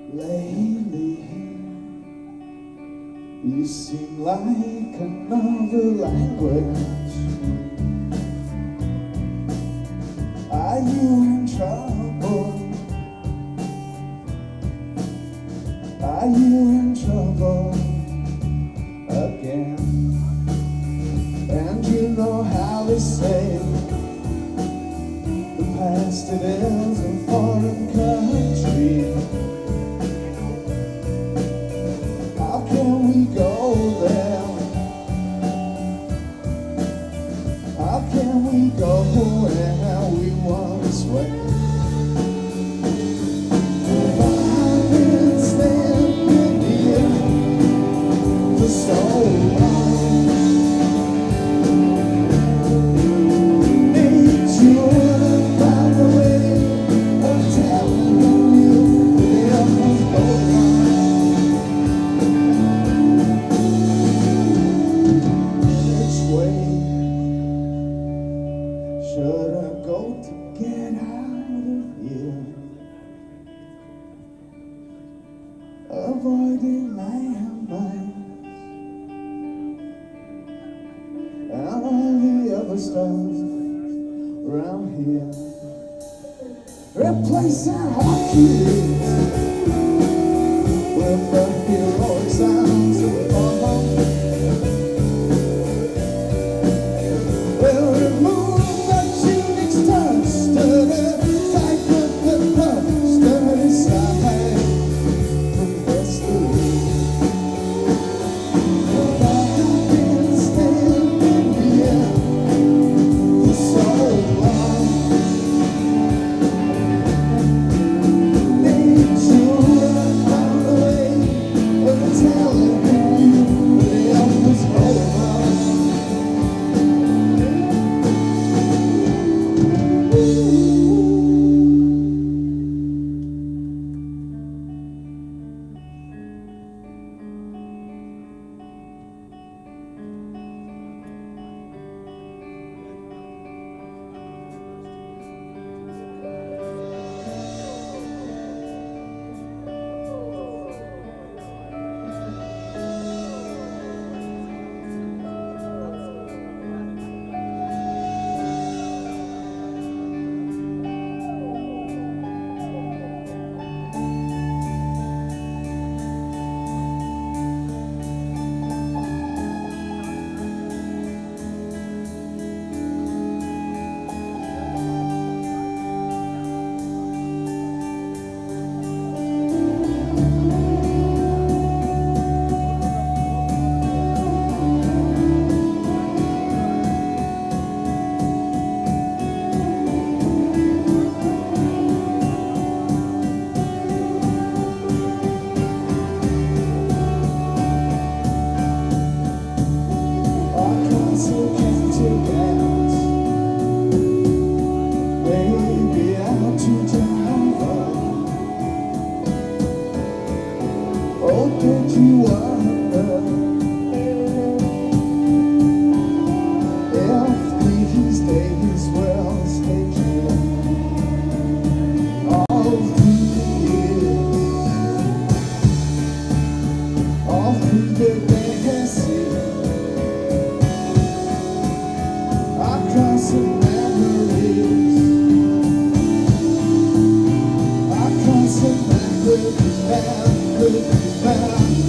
Lately, you seem like another language. Are you in trouble? Are you in trouble again? And you know how they say the past, it is a foreign country. How can we go there? How can we go where we once went? I've been standing here for so long. Should I go to get out of here? Avoiding landmines and all the other stuff around here. Replacing hockey leagues with the heroic sounds of home. We'll remove don't you wonder if these days will stay true all through the years, all through the legacy, across the memories, across the memories, memories, memories.